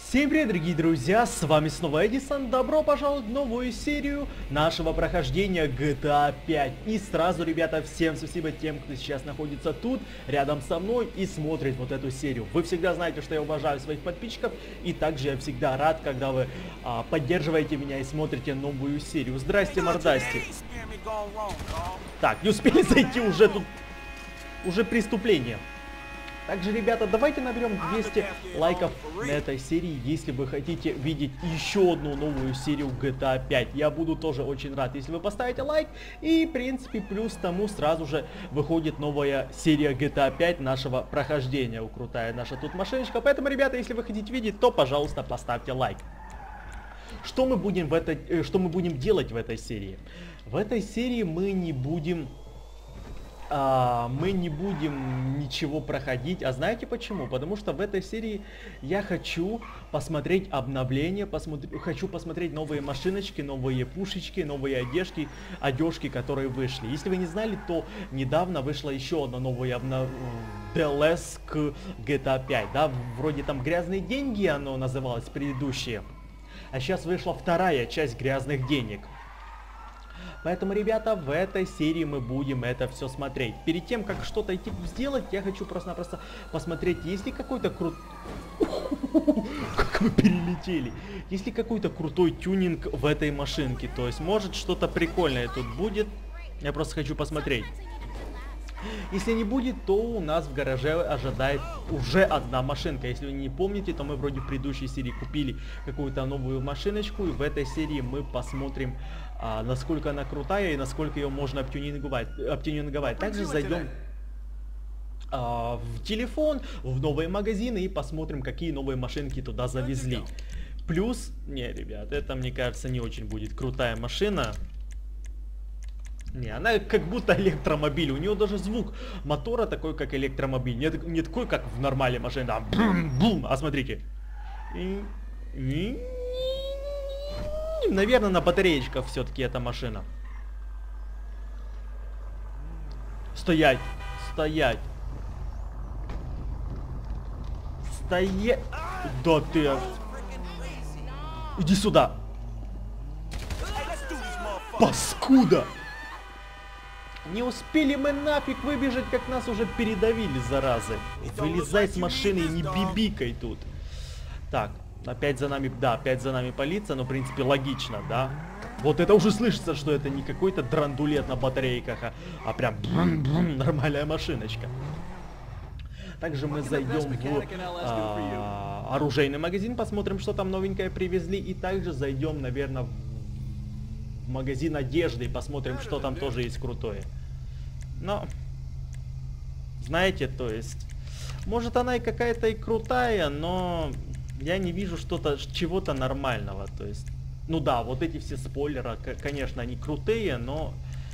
Всем привет, дорогие друзья, с вами снова Эдисон. Добро пожаловать в новую серию нашего прохождения GTA 5. И сразу, ребята, всем спасибо тем, кто сейчас находится тут, рядом со мной и смотрит вот эту серию. Вы всегда знаете, что я уважаю своих подписчиков, и также я всегда рад, когда вы поддерживаете меня и смотрите новую серию. Здрасте, мордасти. Так, не успели зайти, уже тут, уже преступление. Также, ребята, давайте наберем 200 лайков на этой серии, если вы хотите видеть еще одну новую серию GTA 5. Я буду тоже очень рад, если вы поставите лайк. И, в принципе, плюс тому сразу же выходит новая серия GTA 5 нашего прохождения. Крутая наша тут машиночка. Поэтому, ребята, если вы хотите видеть, то, пожалуйста, поставьте лайк. Что мы будем делать в этой серии? В этой серии мы не будем ничего проходить. А знаете почему? Потому что в этой серии я хочу посмотреть обновления, хочу посмотреть новые машиночки, новые пушечки, новые одежки, которые вышли. Если вы не знали, то недавно вышла еще одна новая DLC к GTA 5, да? Вроде там «Грязные деньги» оно называлось, предыдущее. А сейчас вышла вторая часть «Грязных денег». Поэтому, ребята, в этой серии мы будем это все смотреть. Перед тем, как что-то идти сделать, я хочу просто-напросто посмотреть, есть ли какой-то Как мы перелетели. Есть ли какой-то крутой тюнинг в этой машинке. То есть, может, что-то прикольное тут будет. Я просто хочу посмотреть. Если не будет, то у нас в гараже ожидает уже одна машинка. Если вы не помните, то мы вроде в предыдущей серии купили какую-то новую машиночку. И в этой серии мы посмотрим, насколько она крутая и насколько ее можно оптюнинговать. Также зайдем в телефон, в новые магазины и посмотрим, какие новые машинки туда завезли. Плюс, не, ребят, это, мне кажется, не очень будет крутая машина. Не, она как будто электромобиль. У нее даже звук мотора такой, как электромобиль. Не такой, как в нормальной машине. Да, бум-бум. А смотрите. Наверное, на батареечках все-таки эта машина. Стоять. Стоять. Стоять. Да ты... Иди сюда. Паскуда. Не успели мы нафиг выбежать, как нас уже передавили, заразы. Вылезай с машины и не бибикай тут. Так, опять за нами, да, опять за нами полиция, но в принципе логично, да. Вот это уже слышится, что это не какой-то драндулет на батарейках, а прям нормальная машиночка. Также мы зайдем в оружейный магазин, посмотрим, что там новенькое привезли. И также зайдем, наверное, в магазин одежды и посмотрим, что там тоже есть крутое. Но, знаете, то есть, может она и какая-то и крутая, но я не вижу чего-то нормального. То есть, ну да, вот эти все спойлеры, конечно, они крутые, но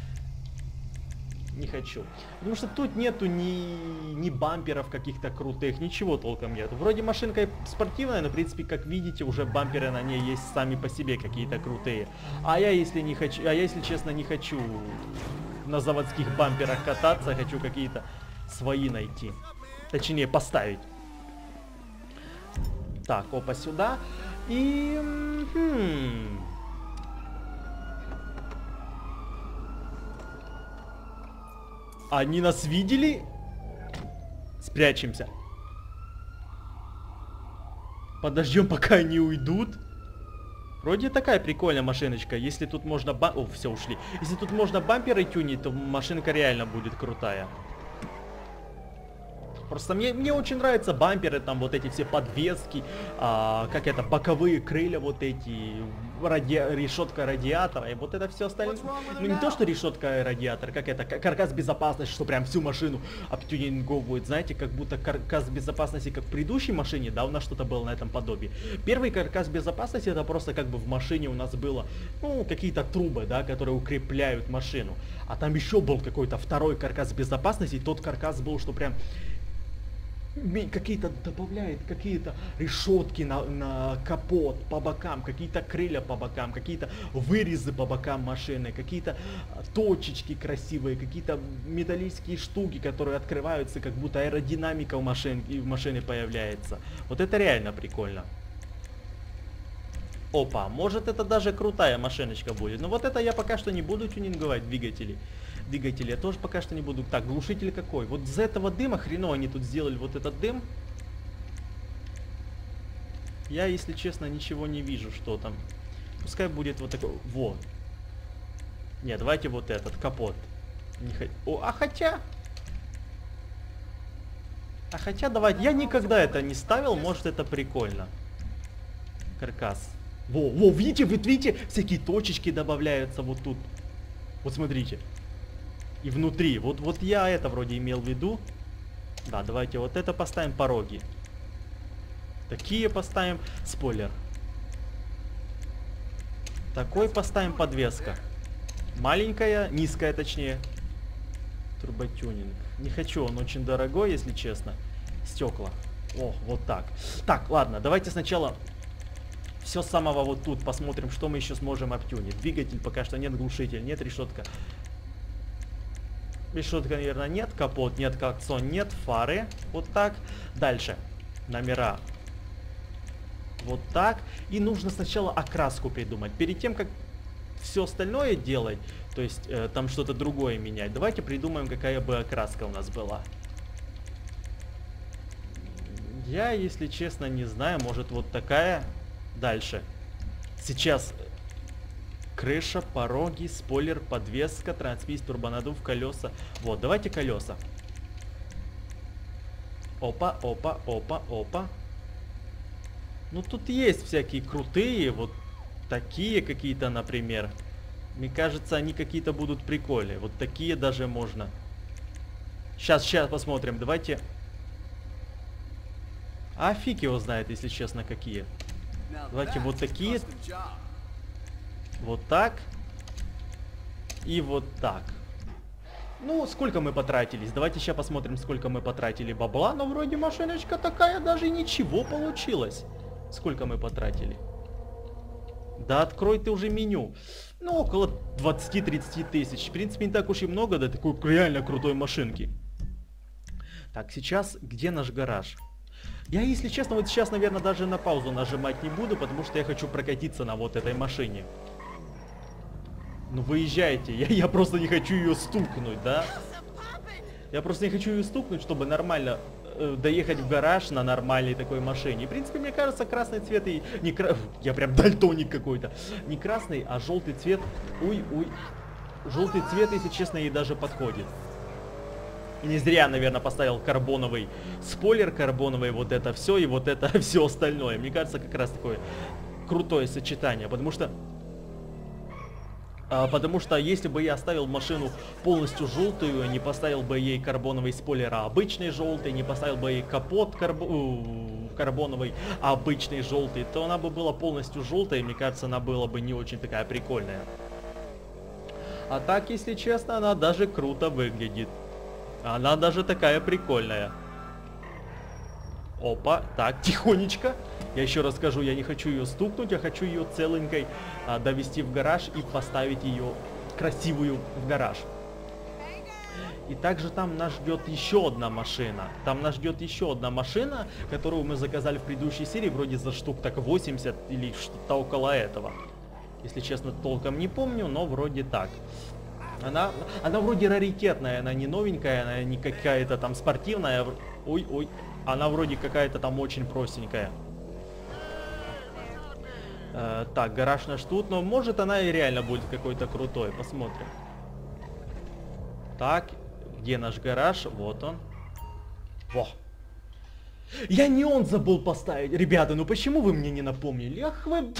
не хочу. Потому что тут нету ни бамперов каких-то крутых, ничего толком нет. Вроде машинка спортивная, но в принципе, как видите, уже бамперы на ней есть сами по себе какие-то крутые. А я, если честно, не хочу на заводских бамперах кататься, хочу какие-то свои найти. Точнее, поставить. Так, опа, сюда. И... Они нас видели? Спрячемся. Подождем, пока они уйдут. Вроде такая прикольная машиночка. Если тут можно О, все, ушли. Если тут можно бамперы тюнить, то машинка реально будет крутая. Просто мне очень нравятся бамперы, там вот эти все подвески, как это, боковые крылья вот эти, решетка радиатора и вот это все остальное. Ну не то, что решетка и радиатор, как это, каркас безопасности, что прям всю машину обтюнинговывают. Знаете, как будто каркас безопасности, как в предыдущей машине, да, у нас что-то было на этом подобии. Первый каркас безопасности, это просто как бы в машине у нас было, ну, какие-то трубы, да, которые укрепляют машину. А там еще был какой-то второй каркас безопасности, и тот каркас был, что прям... какие-то добавляет, какие-то решетки на капот по бокам, какие-то крылья по бокам, какие-то вырезы по бокам машины, какие-то точечки красивые, какие-то металлические штуки, которые открываются, как будто аэродинамика в машине появляется. Вот это реально прикольно. Опа, может это даже крутая машиночка будет. Но вот это я пока что не буду тюнинговать двигатели. Двигатели я тоже пока что не буду. Так, глушитель какой? Вот из-за этого дыма, хреново они тут сделали вот этот дым. Я, если честно, ничего не вижу, что там. Пускай будет вот такой. Вот. Нет, давайте вот этот, капот. Не х... О, а хотя... давайте. Я никогда это не ставил, может это прикольно. Каркас. Во, видите, вы видите, всякие точечки добавляются вот тут. Вот смотрите. И внутри. Вот я это вроде имел в виду. Да, давайте вот это поставим, пороги. Такие поставим. Спойлер. Такой поставим, подвеска. Маленькая, низкая точнее. Турботюнинг. Не хочу, он очень дорогой, если честно. Стекла. О, вот так. Так, ладно, давайте сначала все с самого вот тут посмотрим, что мы еще сможем обтюнить. Двигатель пока что нет, глушитель нет, решетка. Решетка, наверное, нет, капот нет, клаксон нет, фары. Вот так. Дальше. Номера. Вот так. И нужно сначала окраску придумать. Перед тем, как все остальное делать, то есть там что-то другое менять, давайте придумаем, какая бы окраска у нас была. Я, если честно, не знаю, может вот такая. Дальше. Сейчас крыша, пороги, спойлер, подвеска, трансмиссия, турбонаддув, колеса. Вот, давайте колеса. Опа, опа, опа, опа. Ну тут есть всякие крутые, вот такие какие-то, например. Мне кажется, они какие-то будут прикольные. Вот такие даже можно. Сейчас посмотрим. Давайте. А фиг его знает, если честно, какие. Давайте вот такие. Вот так. И вот так. Ну, сколько мы потратились? Давайте сейчас посмотрим, сколько мы потратили бабла. Но вроде машиночка такая даже ничего получилось. Сколько мы потратили? Да открой ты уже меню. Ну, около 20-30 тысяч. В принципе, не так уж и много, да, такой реально крутой машинки. Так, сейчас где наш гараж? Я, если честно, вот сейчас, наверное, даже на паузу нажимать не буду, потому что я хочу прокатиться на вот этой машине. Ну, выезжайте. Я просто не хочу ее стукнуть, да? Я просто не хочу ее стукнуть, чтобы нормально доехать в гараж на нормальной такой машине. И, в принципе, мне кажется, красный цвет и... Я прям дальтоник какой-то. Не красный, а желтый цвет. Ой. Желтый цвет, если честно, ей даже подходит. Не зря, наверное, поставил карбоновый спойлер, карбоновый вот это все и вот это все остальное. Мне кажется, как раз такое крутое сочетание, потому что если бы я оставил машину полностью желтую, не поставил бы ей карбоновый спойлер, а обычный желтый, не поставил бы ей капот карбоновый, а обычный желтый, то она бы была полностью желтая, и мне кажется, она была бы не очень такая прикольная. А так, если честно, она даже круто выглядит. Она даже такая прикольная. Опа, так, тихонечко. Я еще раз скажу, я не хочу ее стукнуть, я хочу ее целенькой довести в гараж и поставить ее красивую в гараж. И также там нас ждет еще одна машина. Там нас ждет еще одна машина, которую мы заказали в предыдущей серии, вроде за штук так 80 или что-то около этого. Если честно, толком не помню, но вроде так. Она вроде раритетная, она не новенькая, она не какая-то там спортивная. Ой, она вроде какая-то там очень простенькая. Так, гараж наш тут, но может она и реально будет какой-то крутой, посмотрим. Так, где наш гараж? Вот он. Во! Я неон забыл поставить. Ребята, ну почему вы мне не напомнили? Ах вы...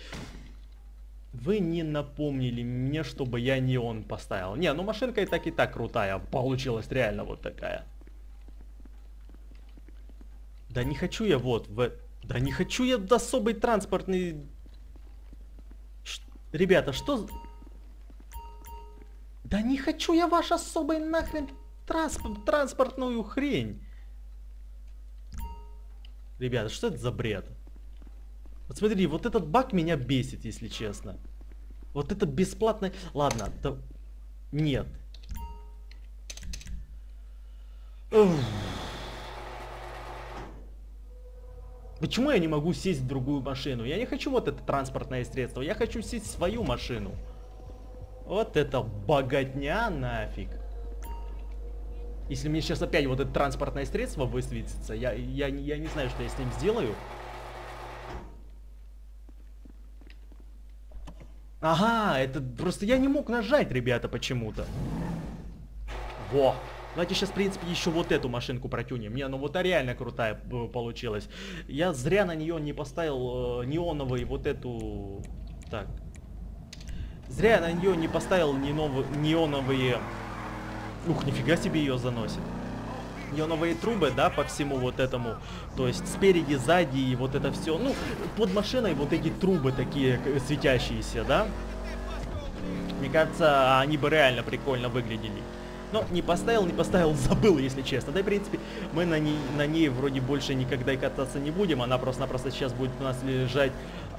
Вы не напомнили мне, чтобы я неон поставил. Не, ну машинка и так крутая. Получилась реально вот такая. Да не хочу я вот в... Да не хочу я особый транспортный... Ребята, что... Да не хочу я ваш особый нахрен транспортную хрень. Ребята, что это за бред? Вот смотри, вот этот баг меня бесит, если честно. Вот это бесплатно... Ладно, да... Нет. Почему я не могу сесть в другую машину? Я не хочу вот это транспортное средство, я хочу сесть в свою машину. Вот это богатня нафиг. Если мне сейчас опять вот это транспортное средство высветится, я не знаю, что я с ним сделаю. Ага, это просто я не мог нажать, ребята, почему-то. Во. Давайте сейчас, в принципе, еще вот эту машинку протюнем. Не, ну вот она реально крутая получилась. Я зря на нее не поставил неоновый вот эту... Так. Зря я на нее не поставил неоновые... Ух, нифига себе ее заносит. Неоновые трубы, да, по всему вот этому. То есть спереди, сзади и вот это все. Ну, под машиной вот эти трубы такие светящиеся, да. Мне кажется, они бы реально прикольно выглядели. Но не поставил, забыл, если честно. Да и, в принципе, мы на ней вроде больше никогда и кататься не будем. Она просто-напросто сейчас будет у нас лежать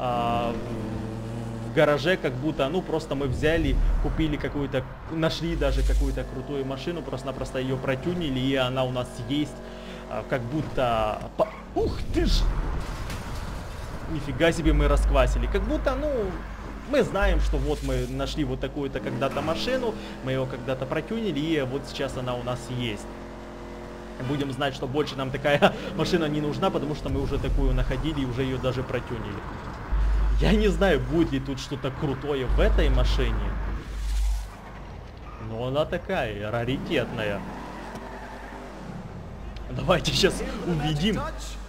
в гараже, как будто, ну, просто мы взяли, купили какую-то, нашли даже какую-то крутую машину, просто-напросто ее протюнили, и она у нас есть, как будто... Ух ты ж! Нифига себе мы расквасили. Как будто, ну... Мы знаем, что вот мы нашли вот такую-то когда-то машину, мы ее когда-то протюнили, и вот сейчас она у нас есть. Будем знать, что больше нам такая машина не нужна, потому что мы уже такую находили и уже ее даже протюнили. Я не знаю, будет ли тут что-то крутое в этой машине. Но она такая, раритетная. Давайте сейчас увидим.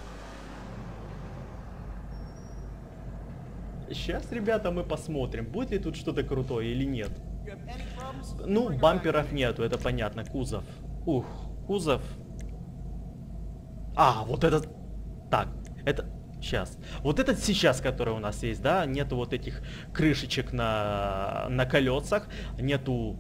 Сейчас, ребята, мы посмотрим, будет ли тут что-то крутое или нет. Ну, бамперов нету, это понятно. Кузов. Ух, кузов. А, вот этот... Так, это... Сейчас. Вот этот сейчас, который у нас есть, да, нету вот этих крышечек на колесах, нету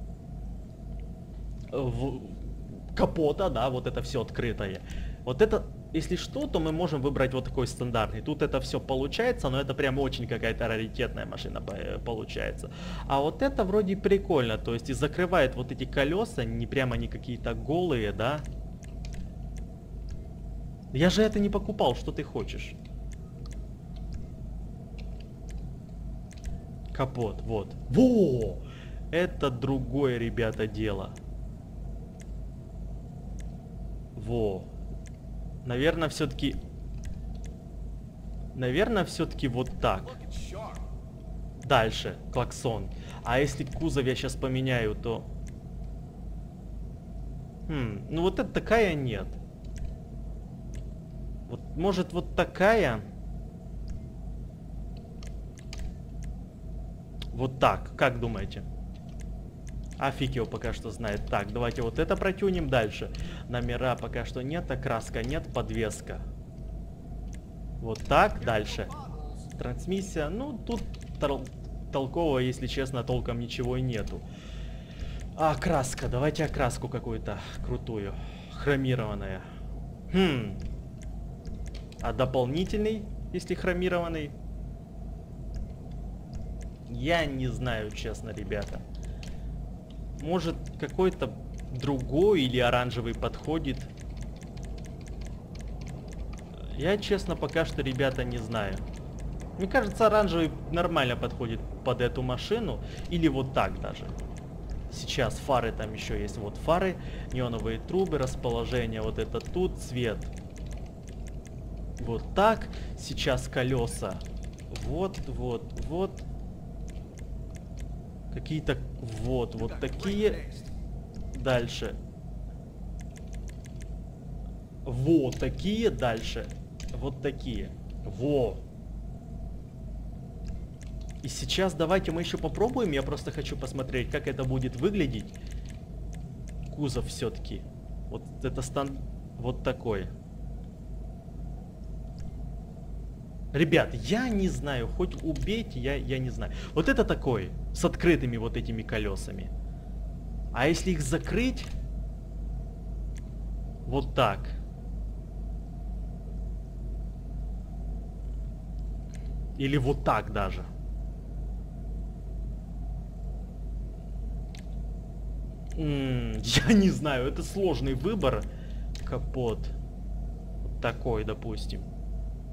капота, да, вот это все открытое. Вот это, если что, то мы можем выбрать вот такой стандартный. Тут это все получается, но это прям очень какая-то раритетная машина получается. А вот это вроде прикольно, то есть и закрывает вот эти колеса, не прямо не какие-то голые, да. Я же это не покупал, что ты хочешь? Капот, вот. Во! Это другое, ребята, дело. Во. Наверное, все-таки... Наверное, все-таки вот так. Дальше, клаксон. А если кузов я сейчас поменяю, то... ну вот это такая нет. Вот, может, вот такая? Вот так, как думаете? А фиг его пока что знает. Так, давайте вот это протюнем дальше. Номера пока что нет, окраска нет, подвеска. Вот так, дальше. Трансмиссия, ну, тут толкового, если честно, толком ничего и нету. А окраска, давайте окраску какую-то крутую. Хромированная. А дополнительный, если хромированный? Я не знаю, честно, ребята. Может, какой-то другой или оранжевый подходит? Я, честно, пока что, ребята, не знаю. Мне кажется, оранжевый нормально подходит под эту машину. Или вот так даже. Сейчас фары там еще есть. Вот фары, неоновые трубы, расположение вот это тут, цвет. Вот так. Сейчас колеса. Вот, вот, вот. Какие-то... Вот, вот такие. Дальше. Вот такие. Дальше. Вот такие. Во. И сейчас давайте мы еще попробуем. Я просто хочу посмотреть, как это будет выглядеть. Кузов все-таки. Вот это вот такой. Ребят, я не знаю, хоть убейте, я не знаю. Вот это такой, с открытыми вот этими колесами. А если их закрыть, вот так. Или вот так даже. Я не знаю, это сложный выбор. Капот. Вот такой, допустим.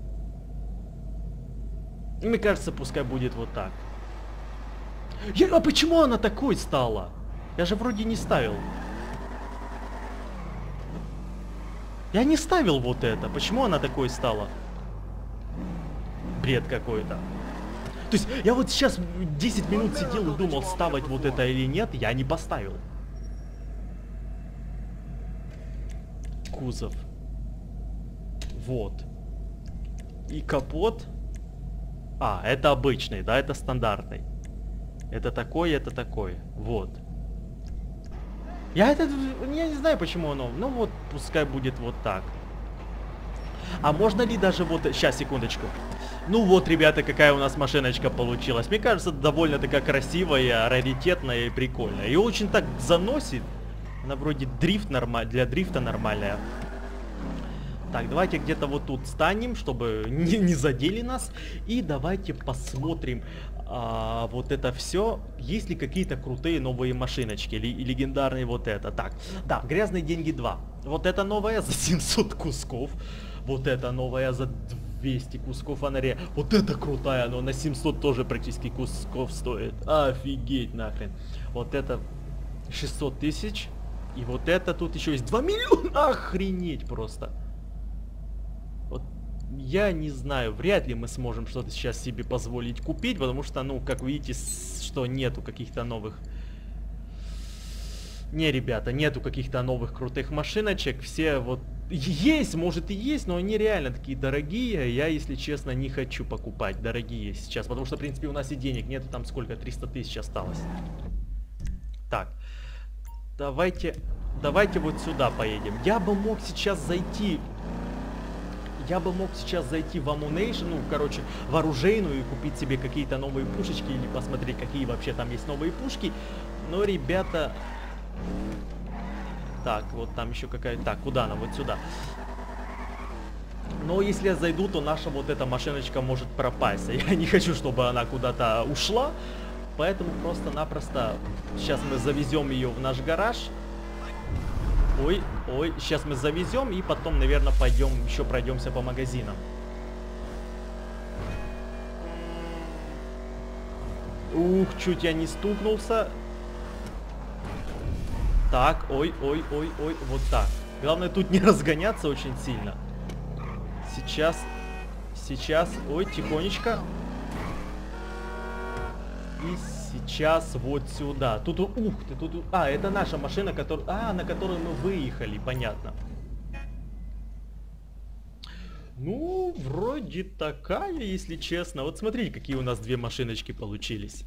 Мне кажется, пускай будет вот так. А почему она такой стала? Я же вроде не ставил. Я не ставил вот это. Почему она такой стала? Бред какой-то. То есть я вот сейчас 10 минут сидел и думал, ставить вот это или нет. Я не поставил. Кузов. Вот. И капот. А, это обычный, да, это стандартный. Это такой. Вот. Я не знаю, почему оно. Ну вот, пускай будет вот так. А можно ли даже вот... Сейчас, секундочку. Ну вот, ребята, какая у нас машиночка получилась. Мне кажется, довольно такая красивая, раритетная и прикольная. И очень так заносит. Она вроде дрифт для дрифта нормальная. Так, давайте где-то вот тут станем, чтобы не задели нас. И давайте посмотрим вот это все. Есть ли какие-то крутые новые машиночки? Легендарные вот это. Так, да, грязные деньги 2. Вот это новая за 700 кусков. Вот это новая за 200 кусков фонаря. Вот это крутая, но на 700 тоже практически кусков стоит. Офигеть нахрен. Вот это 600 тысяч. И вот это тут еще есть 2 миллиона. Охренеть просто. Вот я не знаю, вряд ли мы сможем что-то сейчас себе позволить купить, потому что, ну, как видите, что нету каких-то новых... Не, ребята, нету каких-то новых крутых машиночек. Все вот... Есть, может и есть, но они реально такие дорогие. Я, если честно, не хочу покупать дорогие сейчас, потому что, в принципе, у нас и денег нету, там сколько, 300 тысяч осталось. Так, давайте вот сюда поедем. Я бы мог сейчас зайти в Ammunition, ну, короче, в оружейную и купить себе какие-то новые пушечки или посмотреть, какие вообще там есть новые пушки. Но, ребята... Так, вот там еще какая-то... Так, куда она? Вот сюда. Но если я зайду, то наша вот эта машиночка может пропасть. Я не хочу, чтобы она куда-то ушла. Поэтому просто-напросто сейчас мы завезем ее в наш гараж. Ой, сейчас мы завезем и потом, наверное, пойдем еще пройдемся по магазинам. Ух, чуть я не стукнулся. Так, ой, вот так. Главное тут не разгоняться очень сильно. Сейчас, ой, тихонечко. И сейчас вот сюда. Тут, ух ты, тут... А, это наша машина, на которую мы выехали, понятно. Ну, вроде такая, если честно. Вот смотрите, какие у нас две машиночки получились.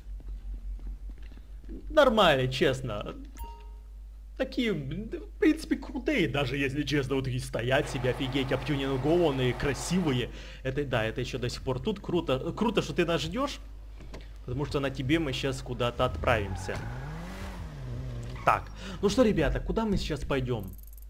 Нормально, честно. Такие, в принципе, крутые, даже если честно, вот такие стоят себе, офигеть, обтюнингованные, красивые. Это, да, это еще до сих пор тут круто. Круто, что ты нас ждешь, потому что на тебе мы сейчас куда-то отправимся. Так, ну что, ребята, куда мы сейчас пойдем?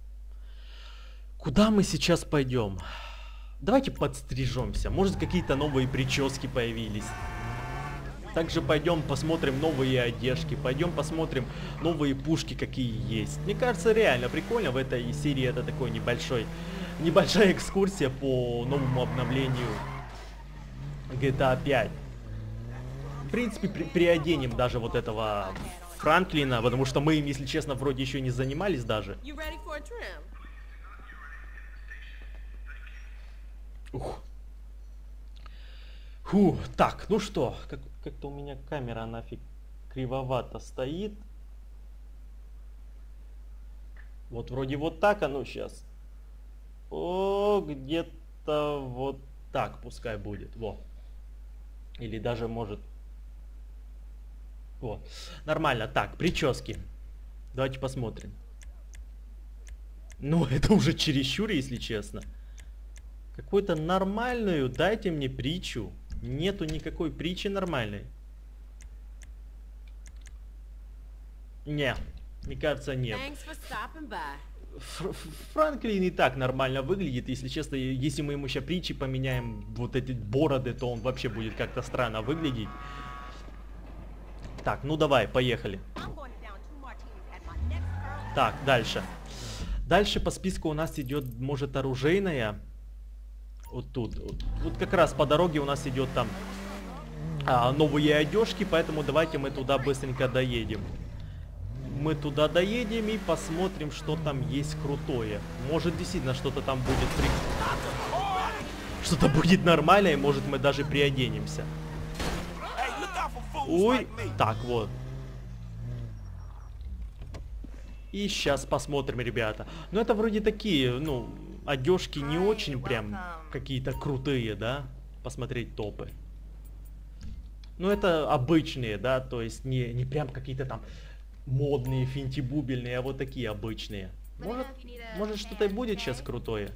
Куда мы сейчас пойдем? Давайте подстрижемся, может какие-то новые прически появились. Также пойдем посмотрим новые одежки, пойдем посмотрим новые пушки, какие есть. Мне кажется, реально прикольно в этой серии, это такой небольшая экскурсия по новому обновлению GTA 5. В принципе, приоденем даже вот этого Франклина, потому что мы им, если честно, вроде еще не занимались даже. Ух. Фу, так, ну что, как-то у меня камера нафиг кривовато стоит. Вот вроде вот так, а ну сейчас. О, где-то вот так пускай будет, во. Или даже может... Вот, нормально, так, прически. Давайте посмотрим. Ну, это уже чересчур, если честно. Какую-то нормальную дайте мне притчу. Нету никакой притчи нормальной. Не, мне кажется, нет. Франклин и так нормально выглядит. Если честно, если мы ему сейчас притчи поменяем, вот эти бороды, то он вообще будет как-то странно выглядеть. Так, ну давай, поехали. Так, дальше. Дальше по списку у нас идет, может, оружейная. Вот тут. Вот как раз по дороге у нас идет там новые одежки, поэтому давайте мы туда быстренько доедем. Мы туда доедем и посмотрим, что там есть крутое. Может, действительно, что-то там будет что-то будет нормальное, и может мы даже приоденемся. Ой, так вот. И сейчас посмотрим, ребята. Ну, это вроде такие, ну, одежки не очень прям какие-то крутые, да? Посмотреть топы. Ну, это обычные, да? То есть не прям какие-то там модные, финтибубельные, а вот такие обычные. Может что-то и будет сейчас крутое.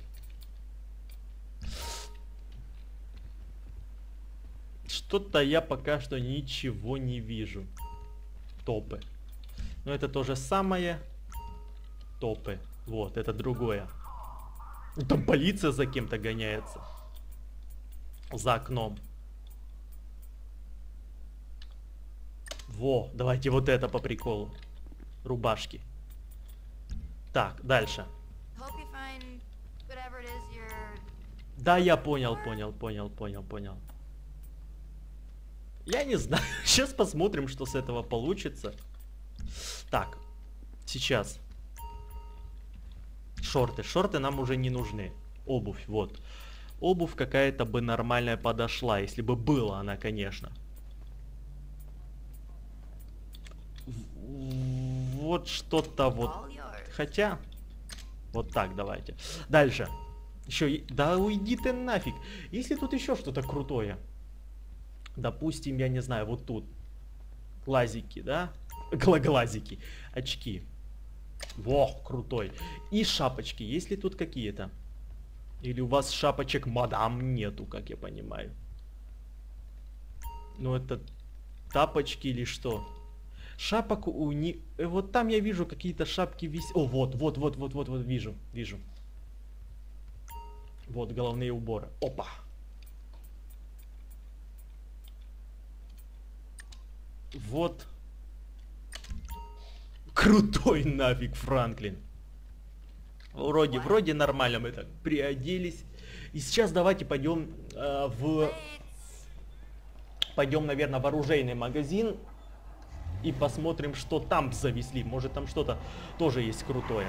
Что-то я пока что ничего не вижу. Топы. Но это то же самое. Топы. Вот, это другое. Там полиция за кем-то гоняется. За окном. Во, давайте вот это по приколу. Рубашки. Так, дальше. Да, я понял. Я не знаю. Сейчас посмотрим, что с этого получится. Так, сейчас. Шорты. Шорты нам уже не нужны. Обувь, вот. Обувь какая-то бы нормальная подошла, если бы была она, конечно. Вот что-то вот. Хотя, вот так давайте. Дальше. Еще, да уйди ты нафиг. Если тут еще что-то крутое. Допустим, я не знаю, вот тут. Глазики, да? Глазики. Очки. Во, крутой. И шапочки. Есть ли тут какие-то? Или у вас шапочек мадам нету, как я понимаю. Ну это тапочки или что? Шапок у них... Вот там я вижу какие-то шапки висят. О, вот, вижу. Вот головные уборы. Опа. Вот. Крутой нафиг Франклин. Вроде нормально мы так приоделись. И сейчас давайте пойдем Пойдем, наверное, в оружейный магазин. И посмотрим, что там завезли. Может, там что-то тоже есть крутое.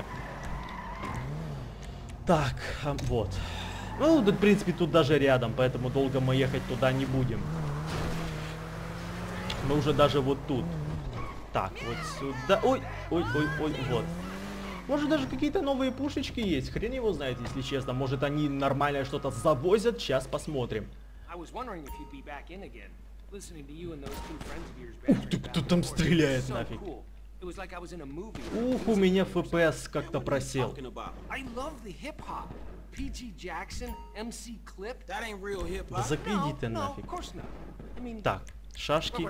Так, вот. Ну, в принципе, тут даже рядом, поэтому долго мы ехать туда не будем. Мы уже даже вот тут. Так, вот сюда. Ой, вот. Может, даже какие-то новые пушечки есть. Хрен его знает, если честно. Может, они нормальное что-то завозят. Сейчас посмотрим. Ух ты, кто там стреляет нафиг. Ух, у меня FPS как-то просел. Да закиди ты нафиг. Так, шашки.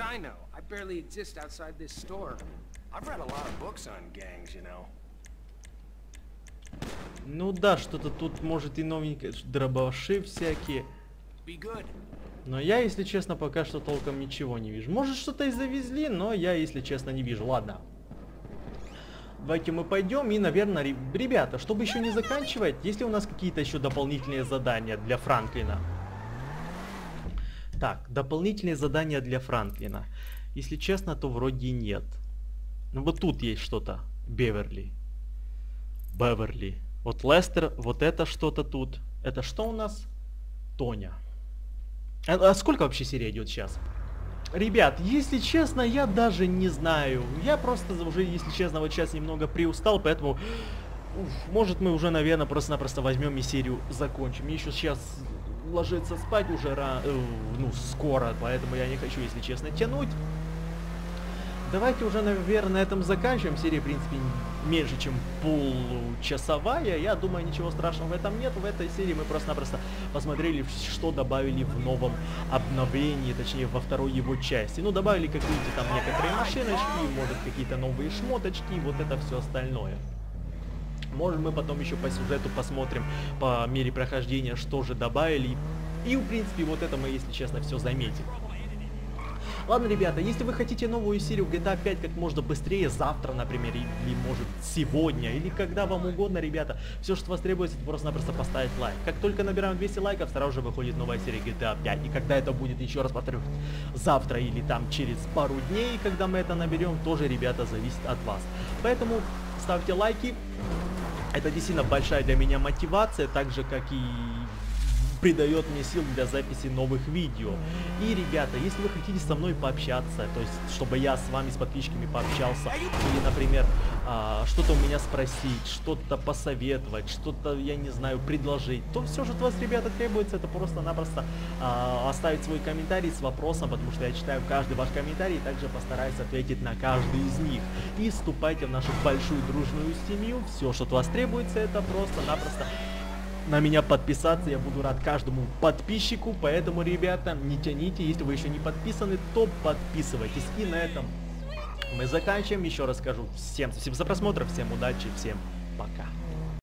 Ну да, что-то тут может и новенькое. Дробаши всякие. Но я, если честно, пока что толком ничего не вижу. Может, что-то и завезли, но я, если честно, не вижу. Ладно. Давайте мы пойдем и, наверное, ребята, чтобы еще не заканчивать, есть ли у нас какие-то еще дополнительные задания для Франклина? Так, дополнительные задания для Франклина. Если честно, то вроде нет. Ну вот тут есть что-то. Беверли. Вот Лестер, вот это что-то тут. Это что у нас? Тоня. А сколько вообще серия идет сейчас? Ребят, если честно, я даже не знаю. Я просто уже, если честно, вот сейчас немного приустал, поэтому... может, мы уже, наверное, просто-напросто возьмем и серию закончим. Мне еще сейчас ложиться спать уже скоро, поэтому я не хочу, если честно, тянуть. Давайте уже, наверное, на этом заканчиваем. Серия, в принципе, меньше, чем получасовая. Я думаю, ничего страшного в этом нет. В этой серии мы просто-напросто посмотрели, что добавили в новом обновлении, точнее, во второй его части. Ну, добавили, как видите, там некоторые машиночки, может, какие-то новые шмоточки, вот это все остальное. Может, мы потом еще по сюжету посмотрим, по мере прохождения, что же добавили. И, в принципе, вот это мы, если честно, все заметим. Ладно, ребята, если вы хотите новую серию GTA 5 как можно быстрее, завтра, например, или может сегодня, или когда вам угодно, ребята, все, что вас требуется, это просто-напросто поставить лайк. Как только набираем 200 лайков, сразу же выходит новая серия GTA 5. И когда это будет, еще раз повторю, завтра или там через пару дней, когда мы это наберем, тоже, ребята, зависит от вас. Поэтому ставьте лайки. Это действительно большая для меня мотивация, так же как и придает мне сил для записи новых видео. И, ребята, если вы хотите со мной пообщаться, то есть, чтобы я с вами, с подписчиками пообщался, или, например, что-то у меня спросить, что-то посоветовать, что-то, я не знаю, предложить, то все, что от вас, ребята, требуется, это просто-напросто оставить свой комментарий с вопросом, потому что я читаю каждый ваш комментарий и также постараюсь ответить на каждый из них. И вступайте в нашу большую дружную семью. Все, что от вас требуется, это просто-напросто на меня подписаться. Я буду рад каждому подписчику, поэтому, ребята, не тяните, если вы еще не подписаны, то подписывайтесь. И на этом мы заканчиваем. Еще раз скажу всем спасибо за просмотр, всем удачи, всем пока.